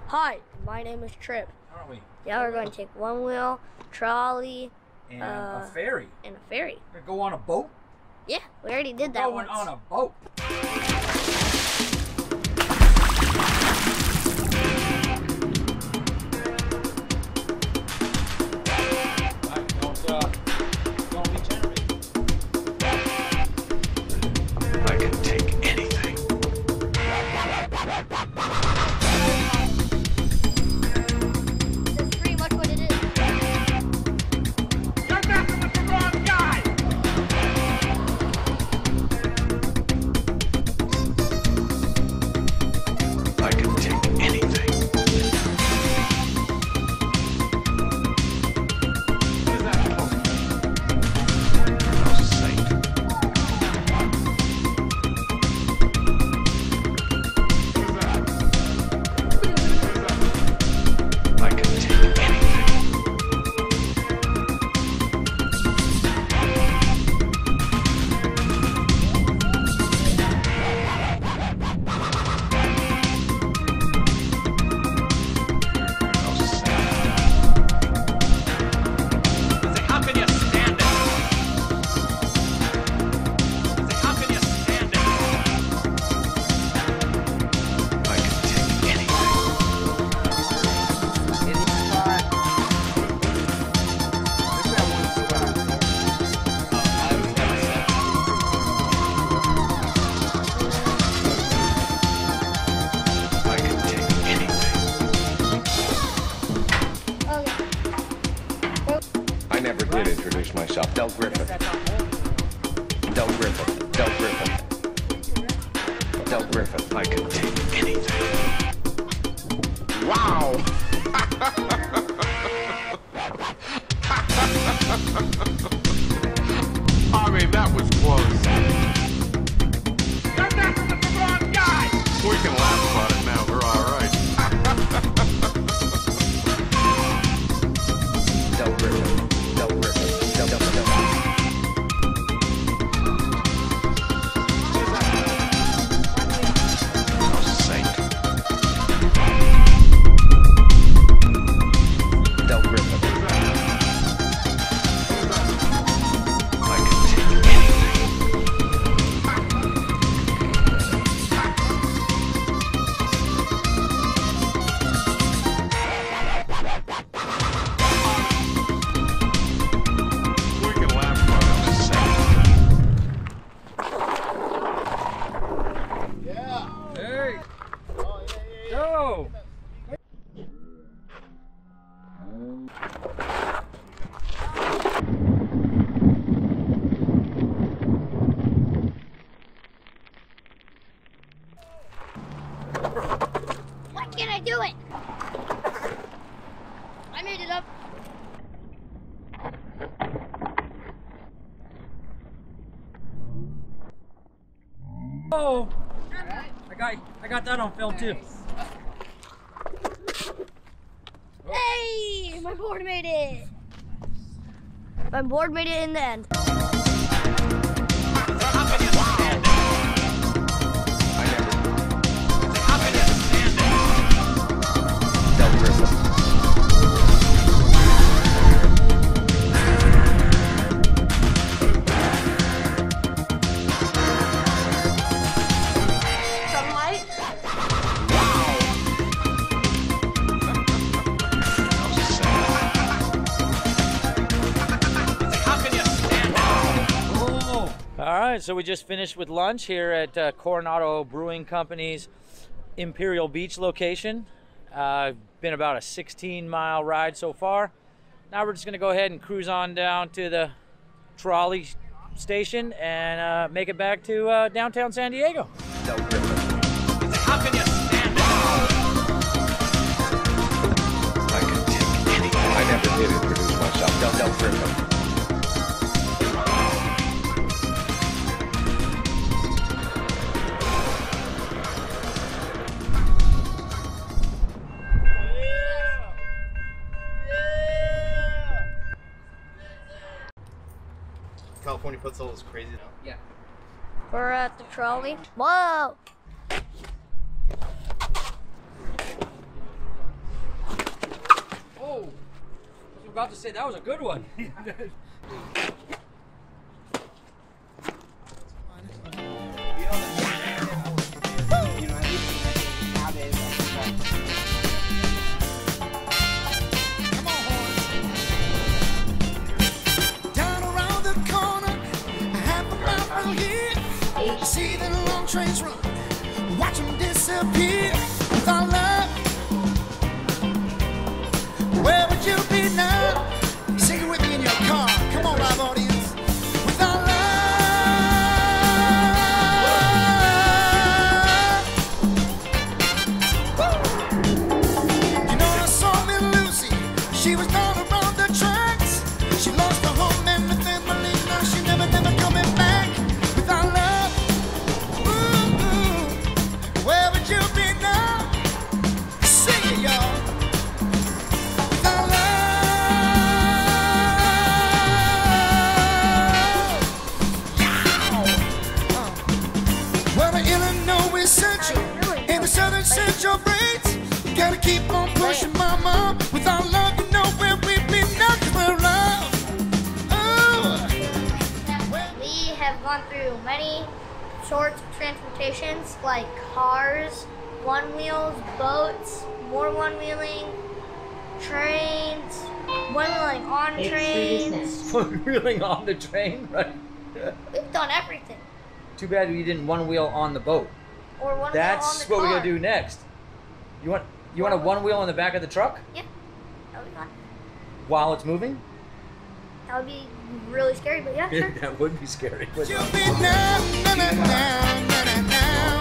Hi, my name is Trip. Aren't we? Yeah, we're going to take one wheel, trolley, And a ferry. and a ferry. We're gonna go on a boat? Yeah, we already did that Going once. on a boat. Don't be generated. I can take anything. That's pretty much what it is. You're messing with the wrong guy! I can take anything. What is that? Oh, saint. I can take anything. How can you stand it? How can you stand it? I can take anything. I can take anything. Okay. I never did introduce myself. Del Griffin. Del Griffin. Del Griffin. Del Griffin. I can take anything. Wow! I mean, that was close. You're messing with the wrong guy! We can laugh about it now. We're all right. Del Griffin. Del Griffin. Del Griffin. Oh, saint. Del Griffin. I can take anything. We can laugh about it. I'm just saying. Hey! Go! Why can't I do it? I made it up. Oh! I got that on film too. Hey, my board made it. My board made it in the end. How can you stand it? I never. How can you stand it? Del Griffin. Some light. How can you stand it? Oh! All right, so we just finished with lunch here at Coronado Brewing Company's Imperial Beach location. Been about a 16-mile ride so far. Now we're just gonna go ahead and cruise on down to the trolley station and make it back to downtown San Diego. Del Griffin. How can you stand it? I can take anything. I never did introduce myself. Del Griffin. California puts all this crazy now. Yeah. We're at the trolley. Whoa! about to say that was a good one. Down around the corner, half a mile from here, see the long trains run, watch them disappear. Without love, where would you be now? Sing it with me in your car. Come on, live audience. Without love, you know I saw Miss Lucy. She was down around the tracks. She lost her home and with family. Now she never coming back. Without love, ooh, where would you be now? Sing it, y'all. Without love, well, the Illinois Central and the Southern Central braids. Gotta keep on pushing, mama. Without love, you know where we'd be now. 'Cause we're love. Ooh. We have gone through many sorts of transportations like cars, one wheels, boats, more one wheeling, trains, one wheeling on trains. Wheeling on the train, right? We've done everything. Too bad we didn't one wheel on the boat. Or one wheel on That's the what we're car. gonna do next. You want a one wheel on the back of the truck Yeah, that would be fun. while it's moving? That would be really scary, but yeah, sure. That would be scary. You'll be now, now, now, now, now, now.